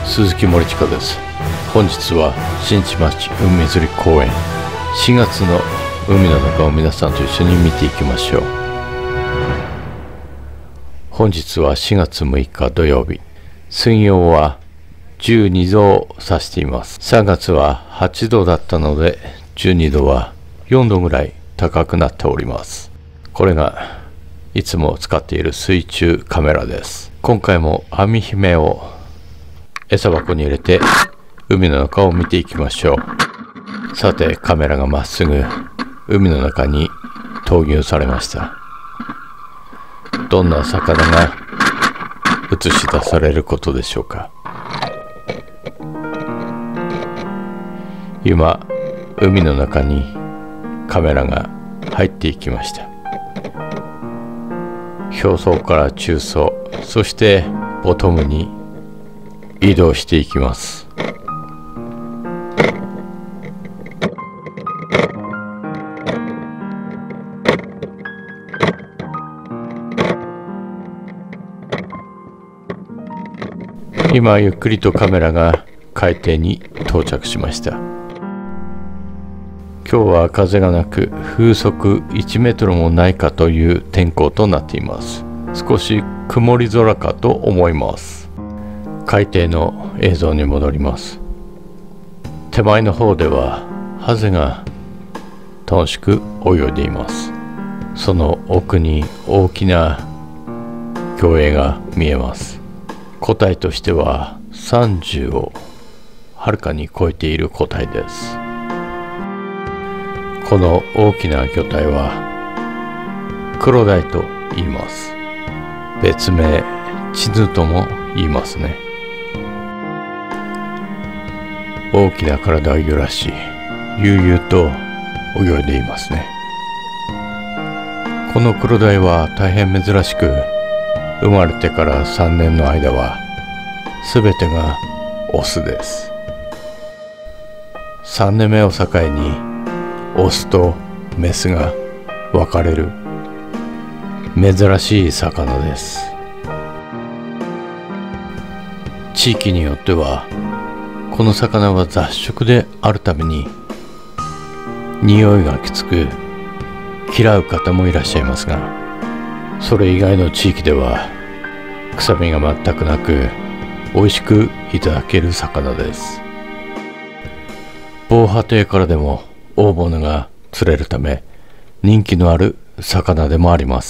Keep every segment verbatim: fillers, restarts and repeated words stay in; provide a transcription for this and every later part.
鈴木森近です。本日は新地町海釣り公園しがつの海の中を皆さんと一緒に見ていきましょう。本日はしがつむいか土曜日、水温はじゅうにどを指しています。さんがつははちどだったのでじゅうにどはよんどぐらい高くなっております。これがいつも使っている水中カメラです。今回も網姫を餌箱に入れて海の中を見ていきましょう。さて、カメラがまっすぐ海の中に投入されました。どんな魚が映し出されることでしょうか。今、海の中にカメラが入っていきました。表層から中層、そしてボトムに移動していきます。今ゆっくりとカメラが海底に到着しました。今日は風がなく風速いちメートルもないかという天候となっています。少し曇り空かと思います。海底の映像に戻ります。手前の方ではハゼが楽しく泳いでいます。その奥に大きな魚影が見えます。個体としてはさんじゅうをはるかに超えている個体です。この大きな魚体はクロダイと言います。別名チヌとも言いますね。大きな体を揺らし悠々と泳いでいますね。このクロダイは大変珍しく、生まれてからさんねんの間は全てがオスです。さんねんめを境にオスとメスが分かれる珍しい魚です。地域によってはこの魚は雑食であるために匂いがきつく嫌う方もいらっしゃいますが、それ以外の地域では臭みが全くなく美味しくいただける魚です。防波堤からでも大物が釣れるため人気のある魚でもあります。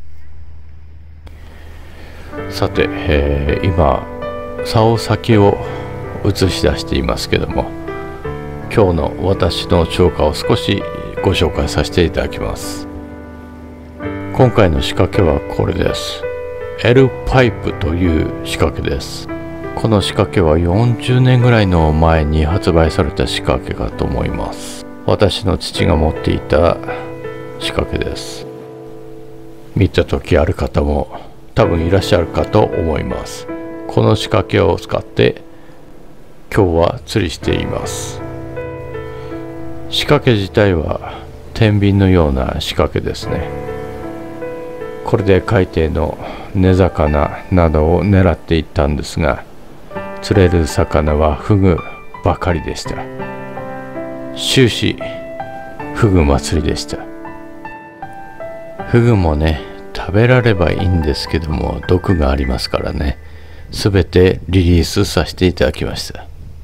さて、えー、今竿先を映し出していますけども、今日の私の釣果を少しご紹介させていただきます。今回の仕掛けはこれです。 L パイプという仕掛けです。この仕掛けはよんじゅうねんぐらいの前に発売された仕掛けかと思います。私の父が持っていた仕掛けです。見た時ある方も多分いらっしゃるかと思います。この仕掛けを使って今日は釣りしています。仕掛け自体は天秤のような仕掛けですね。これで海底の根魚などを狙っていったんですが、釣れる魚はフグばかりでした。終始フグ祭りでした。フグもね、食べらればいいんですけども毒がありますからね、すべてリリースさせていただきました。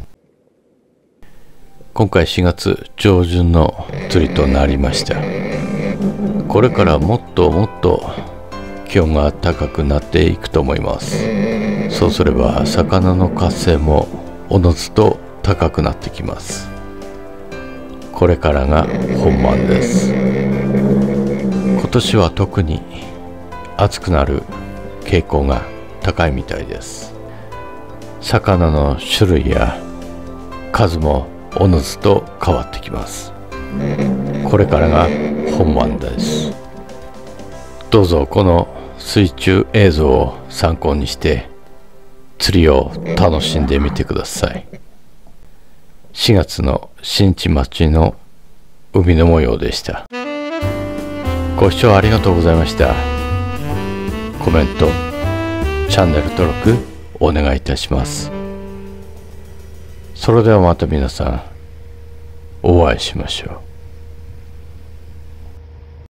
今回しがつ上旬の釣りとなりました。これからもっともっと気温が高くなっていくと思います。そうすれば魚の活性もおのずと高くなってきます。これからが本番です。今年は特に暑くなる傾向が高いみたいです。魚の種類や数もおのずと変わってきます。これからが本番です。どうぞこの水中映像を参考にして釣りを楽しんでみてください。しがつの新地町の海の模様でした。ご視聴ありがとうございました。コメント、チャンネル登録お願いいたします。 それではまた皆さんお会いしましょう。